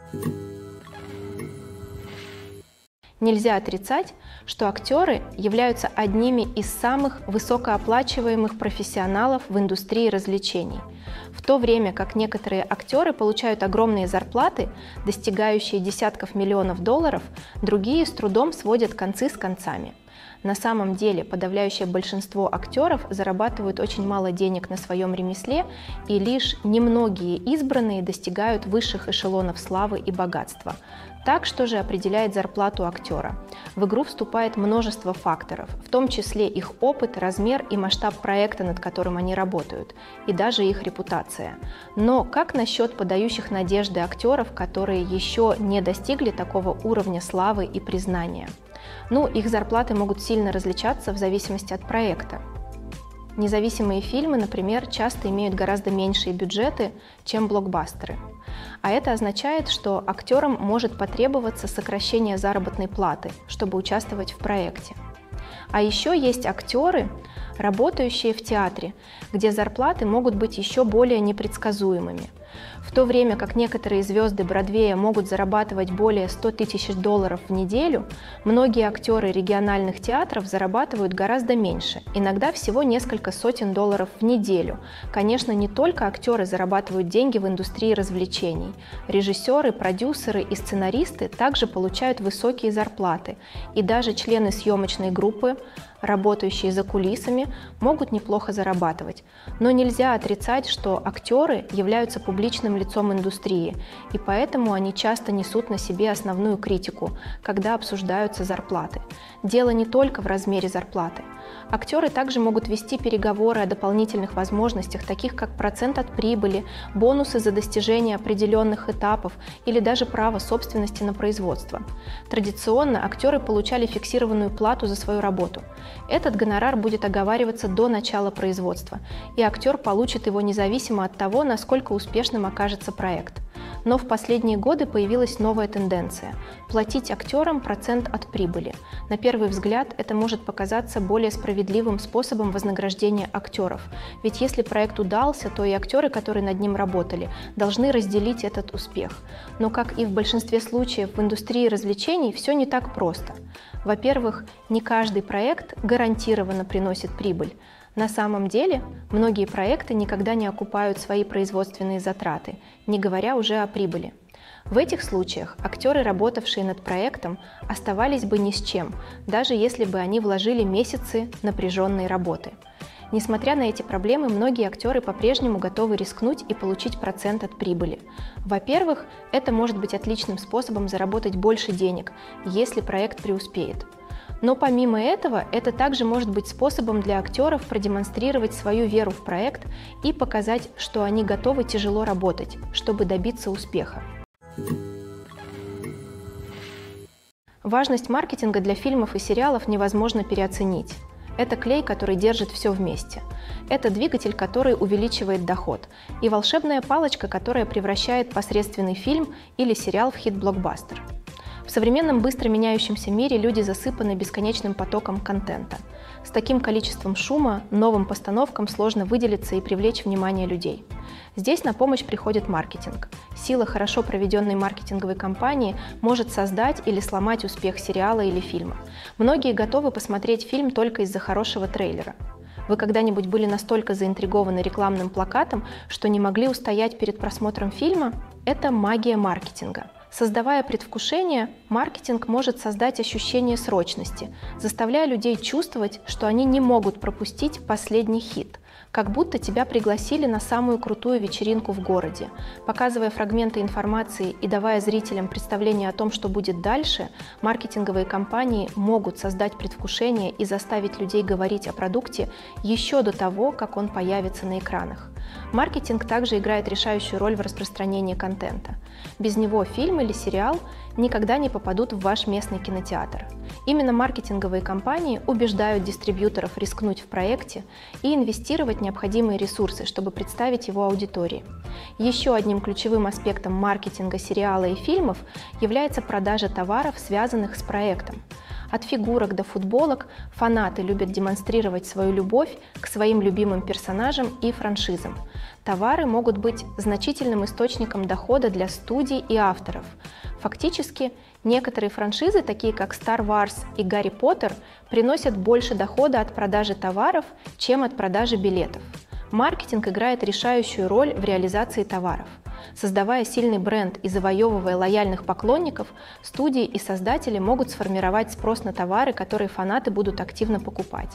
Нельзя отрицать, что актеры являются одними из самых высокооплачиваемых профессионалов в индустрии развлечений. В то время как некоторые актеры получают огромные зарплаты, достигающие десятков миллионов долларов, другие с трудом сводят концы с концами. На самом деле подавляющее большинство актеров зарабатывают очень мало денег на своем ремесле, и лишь немногие избранные достигают высших эшелонов славы и богатства. Так, что же определяет зарплату актера? В игру вступает множество факторов, в том числе их опыт, размер и масштаб проекта, над которым они работают, и даже их репутация. Но как насчет подающих надежды актеров, которые еще не достигли такого уровня славы и признания? Их зарплаты могут сильно различаться в зависимости от проекта. Независимые фильмы, например, часто имеют гораздо меньшие бюджеты, чем блокбастеры. А это означает, что актерам может потребоваться сокращение заработной платы, чтобы участвовать в проекте. А еще есть актеры, работающие в театре, где зарплаты могут быть еще более непредсказуемыми. В то время как некоторые звезды Бродвея могут зарабатывать более 100 тысяч долларов в неделю, многие актеры региональных театров зарабатывают гораздо меньше, иногда всего несколько сотен долларов в неделю. Конечно, не только актеры зарабатывают деньги в индустрии развлечений. Режиссеры, продюсеры и сценаристы также получают высокие зарплаты, и даже члены съемочной группы работающие за кулисами, могут неплохо зарабатывать. Но нельзя отрицать, что актеры являются публичным лицом индустрии, и поэтому они часто несут на себе основную критику, когда обсуждаются зарплаты. Дело не только в размере зарплаты. Актеры также могут вести переговоры о дополнительных возможностях, таких как процент от прибыли, бонусы за достижение определенных этапов или даже право собственности на производство. Традиционно актеры получали фиксированную плату за свою работу. Этот гонорар будет оговариваться до начала производства, и актер получит его независимо от того, насколько успешным окажется проект. Но в последние годы появилась новая тенденция – платить актерам процент от прибыли. На первый взгляд это может показаться более справедливым способом вознаграждения актеров, ведь если проект удался, то и актеры, которые над ним работали, должны разделить этот успех. Но, как и в большинстве случаев в индустрии развлечений, все не так просто. Во-первых, не каждый проект гарантированно приносит прибыль. На самом деле, многие проекты никогда не окупают свои производственные затраты, не говоря уже о прибыли. В этих случаях актеры, работавшие над проектом, оставались бы ни с чем, даже если бы они вложили месяцы напряженной работы. Несмотря на эти проблемы, многие актеры по-прежнему готовы рискнуть и получить процент от прибыли. Во-первых, это может быть отличным способом заработать больше денег, если проект преуспеет. Но помимо этого, это также может быть способом для актеров продемонстрировать свою веру в проект и показать, что они готовы тяжело работать, чтобы добиться успеха. Важность маркетинга для фильмов и сериалов невозможно переоценить. Это клей, который держит все вместе. Это двигатель, который увеличивает доход. И волшебная палочка, которая превращает посредственный фильм или сериал в хит-блокбастер. В современном быстро меняющемся мире люди засыпаны бесконечным потоком контента. С таким количеством шума новым постановкам сложно выделиться и привлечь внимание людей. Здесь на помощь приходит маркетинг. Сила хорошо проведенной маркетинговой кампании может создать или сломать успех сериала или фильма. Многие готовы посмотреть фильм только из-за хорошего трейлера. Вы когда-нибудь были настолько заинтригованы рекламным плакатом, что не могли устоять перед просмотром фильма? Это магия маркетинга. Создавая предвкушение, маркетинг может создать ощущение срочности, заставляя людей чувствовать, что они не могут пропустить последний хит, как будто тебя пригласили на самую крутую вечеринку в городе. Показывая фрагменты информации и давая зрителям представление о том, что будет дальше, маркетинговые компании могут создать предвкушение и заставить людей говорить о продукте еще до того, как он появится на экранах. Маркетинг также играет решающую роль в распространении контента. Без него фильм или сериал никогда не попадут в ваш местный кинотеатр. Именно маркетинговые компании убеждают дистрибьюторов рискнуть в проекте и инвестировать необходимые ресурсы, чтобы представить его аудитории. Еще одним ключевым аспектом маркетинга сериала и фильмов является продажа товаров, связанных с проектом. От фигурок до футболок фанаты любят демонстрировать свою любовь к своим любимым персонажам и франшизам. Товары могут быть значительным источником дохода для студий и авторов. Фактически, некоторые франшизы, такие как Star Wars и Гарри Поттер, приносят больше дохода от продажи товаров, чем от продажи билетов. Маркетинг играет решающую роль в реализации товаров. Создавая сильный бренд и завоевывая лояльных поклонников, студии и создатели могут сформировать спрос на товары, которые фанаты будут активно покупать.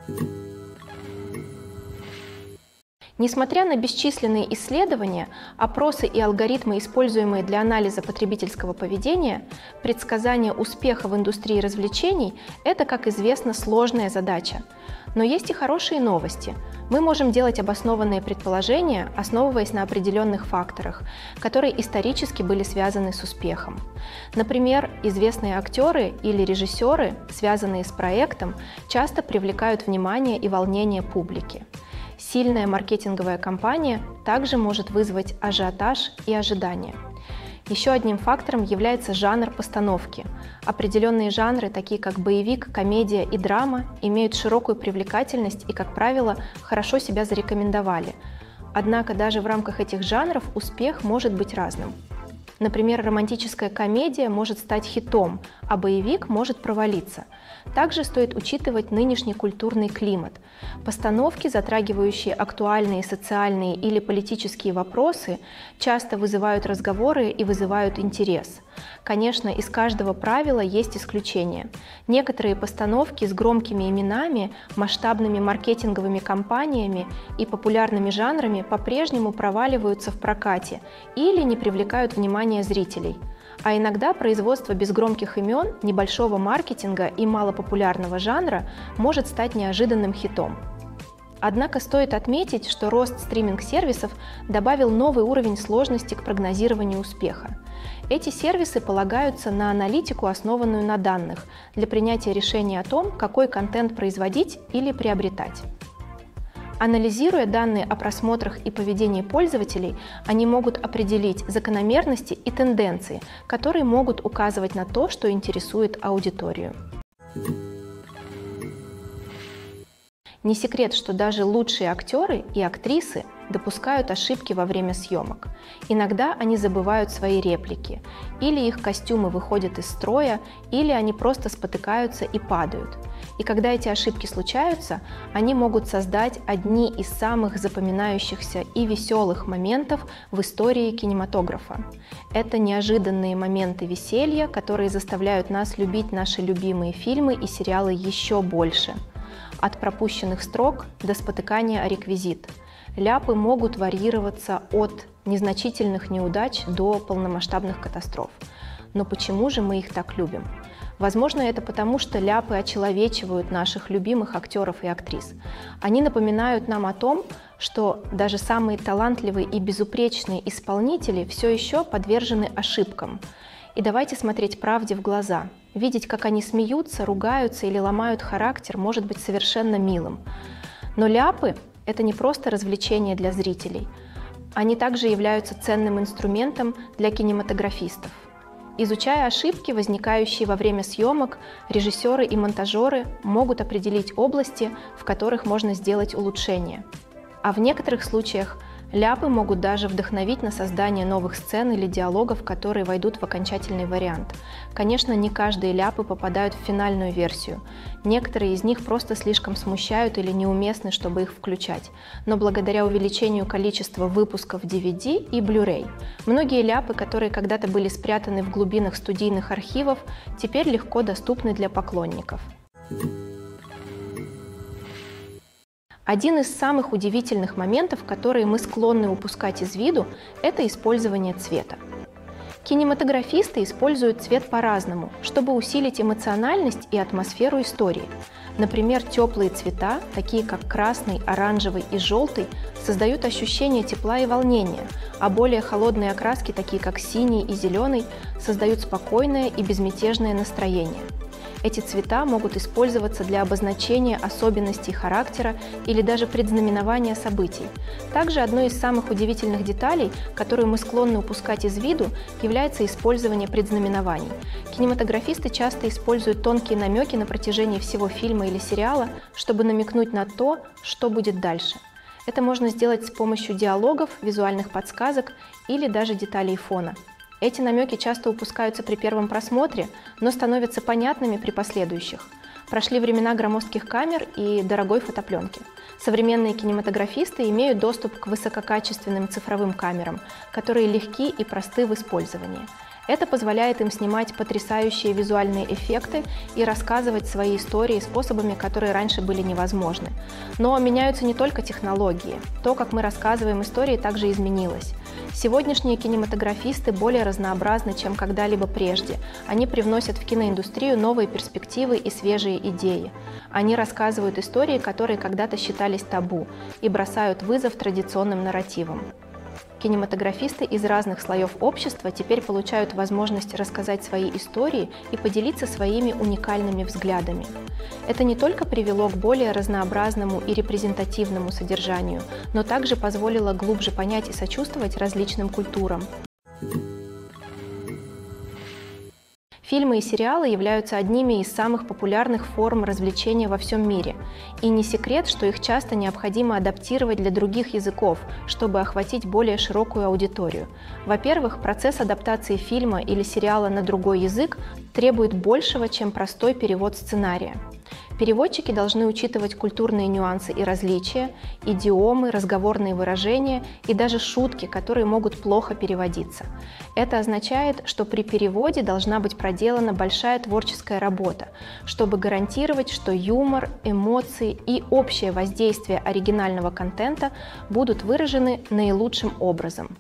Несмотря на бесчисленные исследования, опросы и алгоритмы, используемые для анализа потребительского поведения, предсказание успеха в индустрии развлечений – это, как известно, сложная задача. Но есть и хорошие новости. Мы можем делать обоснованные предположения, основываясь на определенных факторах, которые исторически были связаны с успехом. Например, известные актеры или режиссеры, связанные с проектом, часто привлекают внимание и волнение публики. Сильная маркетинговая кампания также может вызвать ажиотаж и ожидания. Еще одним фактором является жанр постановки. Определенные жанры, такие как боевик, комедия и драма, имеют широкую привлекательность и, как правило, хорошо себя зарекомендовали. Однако даже в рамках этих жанров успех может быть разным. Например, романтическая комедия может стать хитом, а боевик может провалиться. Также стоит учитывать нынешний культурный климат. Постановки, затрагивающие актуальные социальные или политические вопросы, часто вызывают разговоры и вызывают интерес. Конечно, из каждого правила есть исключения. Некоторые постановки с громкими именами, масштабными маркетинговыми кампаниями и популярными жанрами по-прежнему проваливаются в прокате или не привлекают внимания зрителей. А иногда производство без громких имен, небольшого маркетинга и малопопулярного жанра может стать неожиданным хитом. Однако стоит отметить, что рост стриминг-сервисов добавил новый уровень сложности к прогнозированию успеха. Эти сервисы полагаются на аналитику, основанную на данных, для принятия решения о том, какой контент производить или приобретать. Анализируя данные о просмотрах и поведении пользователей, они могут определить закономерности и тенденции, которые могут указывать на то, что интересует аудиторию. Не секрет, что даже лучшие актеры и актрисы допускают ошибки во время съемок. Иногда они забывают свои реплики, или их костюмы выходят из строя, или они просто спотыкаются и падают. И когда эти ошибки случаются, они могут создать одни из самых запоминающихся и веселых моментов в истории кинематографа. Это неожиданные моменты веселья, которые заставляют нас любить наши любимые фильмы и сериалы еще больше. От пропущенных строк до спотыкания о реквизит. Ляпы могут варьироваться от незначительных неудач до полномасштабных катастроф. Но почему же мы их так любим? Возможно, это потому, что ляпы очеловечивают наших любимых актеров и актрис. Они напоминают нам о том, что даже самые талантливые и безупречные исполнители все еще подвержены ошибкам. И давайте смотреть правде в глаза. Видеть, как они смеются, ругаются или ломают характер, может быть совершенно милым. Но ляпы – это не просто развлечение для зрителей. Они также являются ценным инструментом для кинематографистов. Изучая ошибки, возникающие во время съемок, режиссеры и монтажеры могут определить области, в которых можно сделать улучшения. А в некоторых случаях ляпы могут даже вдохновить на создание новых сцен или диалогов, которые войдут в окончательный вариант. Конечно, не каждые ляпы попадают в финальную версию. Некоторые из них просто слишком смущают или неуместны, чтобы их включать. Но благодаря увеличению количества выпусков DVD и Blu-ray, многие ляпы, которые когда-то были спрятаны в глубинах студийных архивов, теперь легко доступны для поклонников. Один из самых удивительных моментов, которые мы склонны упускать из виду, это использование цвета. Кинематографисты используют цвет по-разному, чтобы усилить эмоциональность и атмосферу истории. Например, теплые цвета, такие как красный, оранжевый и желтый, создают ощущение тепла и волнения, а более холодные окраски, такие как синий и зеленый, создают спокойное и безмятежное настроение. Эти цвета могут использоваться для обозначения особенностей характера или даже предзнаменования событий. Также одной из самых удивительных деталей, которую мы склонны упускать из виду, является использование предзнаменований. Кинематографисты часто используют тонкие намеки на протяжении всего фильма или сериала, чтобы намекнуть на то, что будет дальше. Это можно сделать с помощью диалогов, визуальных подсказок или даже деталей фона. Эти намеки часто упускаются при первом просмотре, но становятся понятными при последующих. Прошли времена громоздких камер и дорогой фотопленки. Современные кинематографисты имеют доступ к высококачественным цифровым камерам, которые легки и просты в использовании. Это позволяет им снимать потрясающие визуальные эффекты и рассказывать свои истории способами, которые раньше были невозможны. Но меняются не только технологии. То, как мы рассказываем истории, также изменилось. Сегодняшние кинематографисты более разнообразны, чем когда-либо прежде. Они привносят в киноиндустрию новые перспективы и свежие идеи. Они рассказывают истории, которые когда-то считались табу, и бросают вызов традиционным нарративам. Кинематографисты из разных слоев общества теперь получают возможность рассказать свои истории и поделиться своими уникальными взглядами. Это не только привело к более разнообразному и репрезентативному содержанию, но также позволило глубже понять и сочувствовать различным культурам. Фильмы и сериалы являются одними из самых популярных форм развлечения во всем мире. И не секрет, что их часто необходимо адаптировать для других языков, чтобы охватить более широкую аудиторию. Во-первых, процесс адаптации фильма или сериала на другой язык требует большего, чем простой перевод сценария. Переводчики должны учитывать культурные нюансы и различия, идиомы, разговорные выражения и даже шутки, которые могут плохо переводиться. Это означает, что при переводе должна быть проделана большая творческая работа, чтобы гарантировать, что юмор, эмоции и общее воздействие оригинального контента будут выражены наилучшим образом.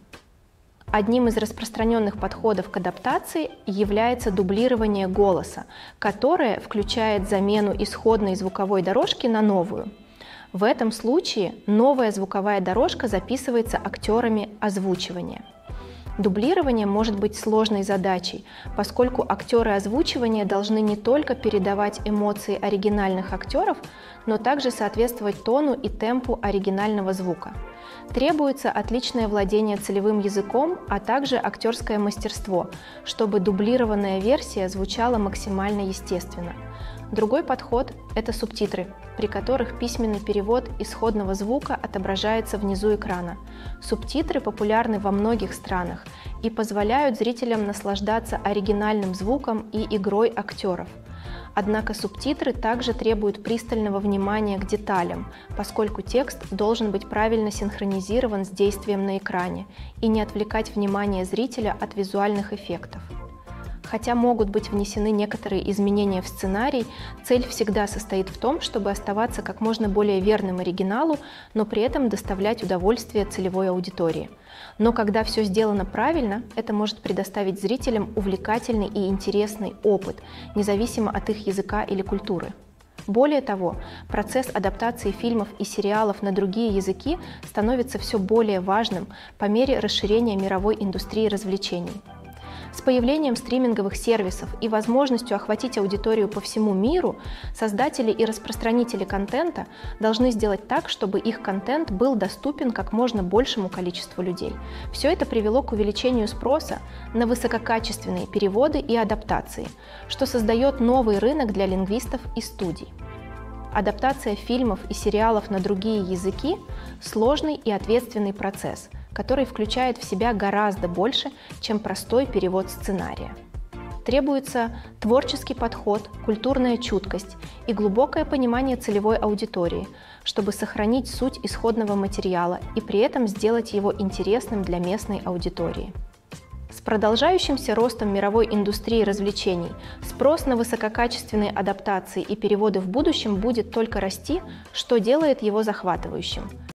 Одним из распространенных подходов к адаптации является дублирование голоса, которое включает замену исходной звуковой дорожки на новую. В этом случае новая звуковая дорожка записывается актерами озвучивания. Дублирование может быть сложной задачей, поскольку актеры озвучивания должны не только передавать эмоции оригинальных актеров, но также соответствовать тону и темпу оригинального звука. Требуется отличное владение целевым языком, а также актерское мастерство, чтобы дублированная версия звучала максимально естественно. Другой подход – это субтитры, при которых письменный перевод исходного звука отображается внизу экрана. Субтитры популярны во многих странах и позволяют зрителям наслаждаться оригинальным звуком и игрой актеров. Однако субтитры также требуют пристального внимания к деталям, поскольку текст должен быть правильно синхронизирован с действием на экране и не отвлекать внимание зрителя от визуальных эффектов. Хотя могут быть внесены некоторые изменения в сценарий, цель всегда состоит в том, чтобы оставаться как можно более верным оригиналу, но при этом доставлять удовольствие целевой аудитории. Но когда все сделано правильно, это может предоставить зрителям увлекательный и интересный опыт, независимо от их языка или культуры. Более того, процесс адаптации фильмов и сериалов на другие языки становится все более важным по мере расширения мировой индустрии развлечений. С появлением стриминговых сервисов и возможностью охватить аудиторию по всему миру, создатели и распространители контента должны сделать так, чтобы их контент был доступен как можно большему количеству людей. Все это привело к увеличению спроса на высококачественные переводы и адаптации, что создает новый рынок для лингвистов и студий. Адаптация фильмов и сериалов на другие языки – сложный и ответственный процесс, который включает в себя гораздо больше, чем простой перевод сценария. Требуется творческий подход, культурная чуткость и глубокое понимание целевой аудитории, чтобы сохранить суть исходного материала и при этом сделать его интересным для местной аудитории. С продолжающимся ростом мировой индустрии развлечений спрос на высококачественные адаптации и переводы в будущем будет только расти, что делает его захватывающим.